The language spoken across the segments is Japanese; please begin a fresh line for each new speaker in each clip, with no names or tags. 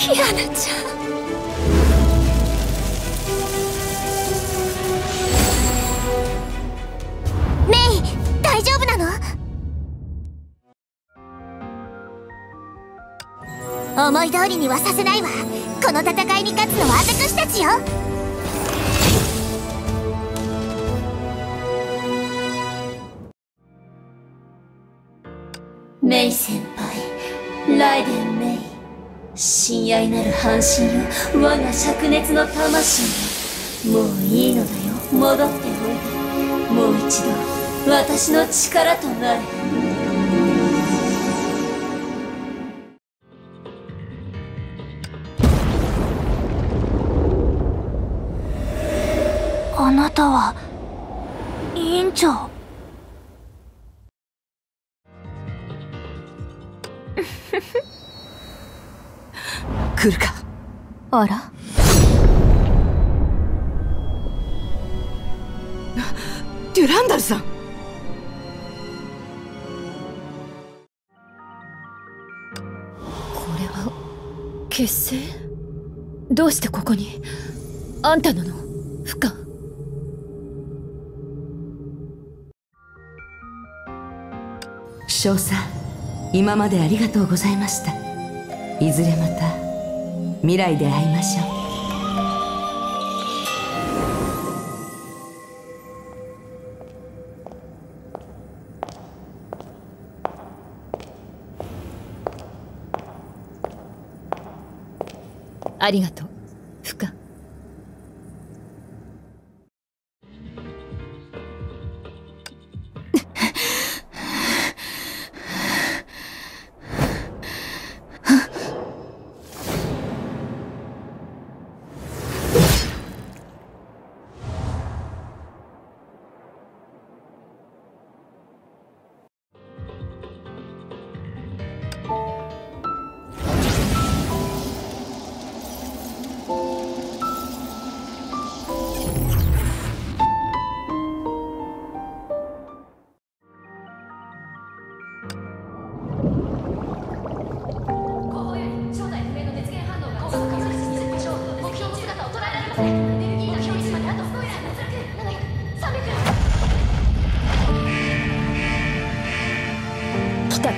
キアナちゃん。メイ、大丈夫なの？思い通りにはさせないわ。この戦いに勝つのは私たちよ。
メイ先輩、ライデンメイ、親愛なる半身よ、我が灼熱の魂よ。もういいのだよ、戻っておいで。もう一度私の力となれ。
あなたは委員長。
来るか。
あら、
デュランダルさん。
これは結成？どうしてここに？あんたなの？フカ。
少佐、今までありがとうございました。いずれまた未来で会いましょう。
ありがとう、フカ。来たか。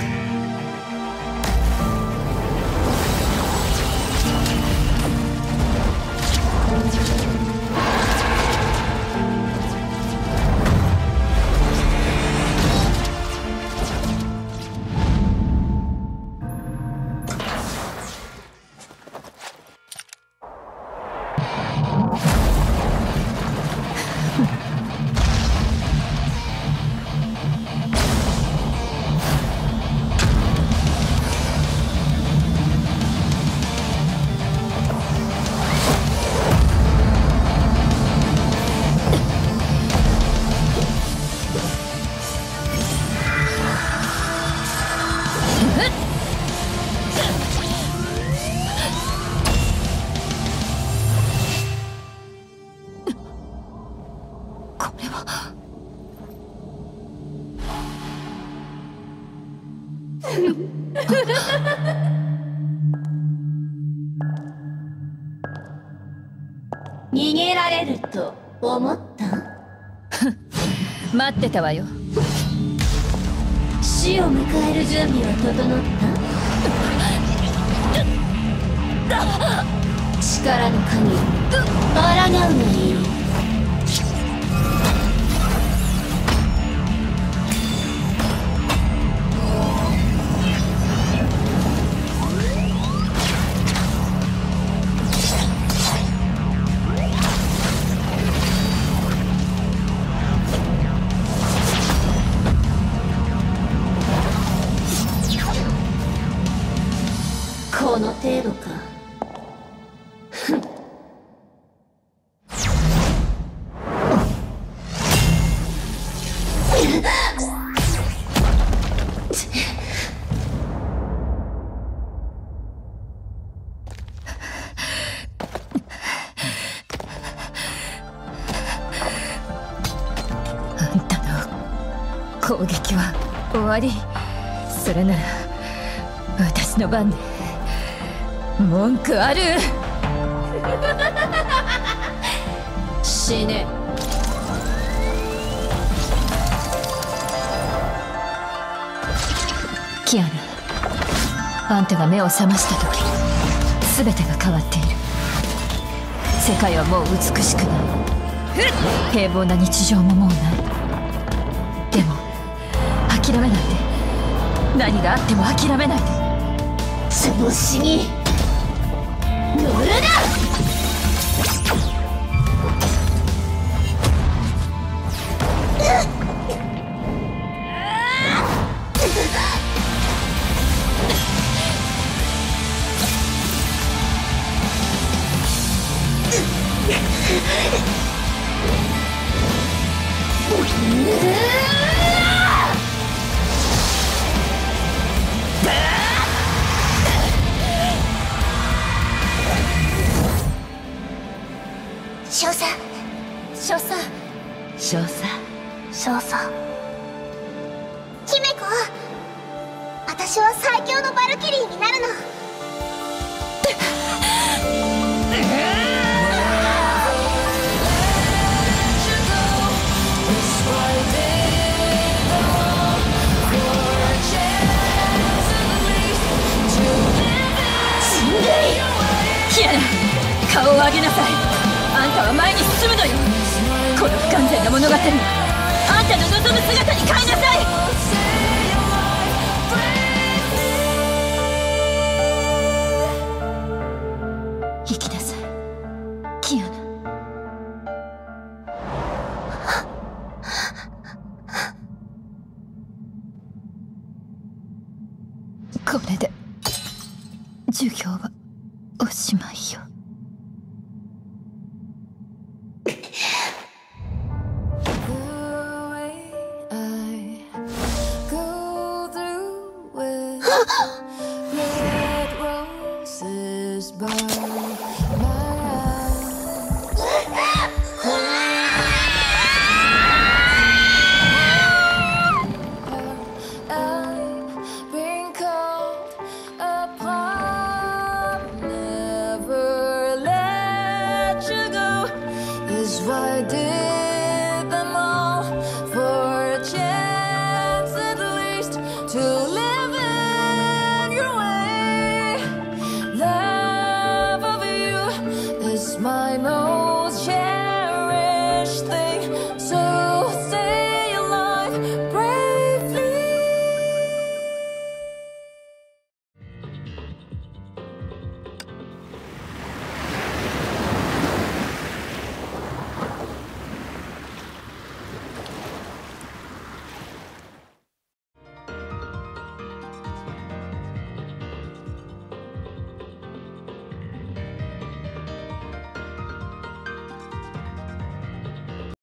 逃げられると思った？
待ってたわよ。
死を迎える準備は整った？力の限り抗うがいい。この程度か。
あんたの攻撃は終わり。それなら私の番で。 文句ある。死ね。キアナ、あんたが目を覚ました時、全てが変わっている。世界はもう美しくない。平凡な日常ももうない。でも諦めないで。何があっても諦めないで。
調子に乗るな。
少佐、少佐、
少佐、
少佐。姫子、私は最強のバルキリーになるの。
キアナ、顔を上げなさい。あんたは前に進むのよ。この不完全な物語をあんたの望む姿に変えなさい。生きなさい、キアナ。これで授業はおしまいよ。
Why did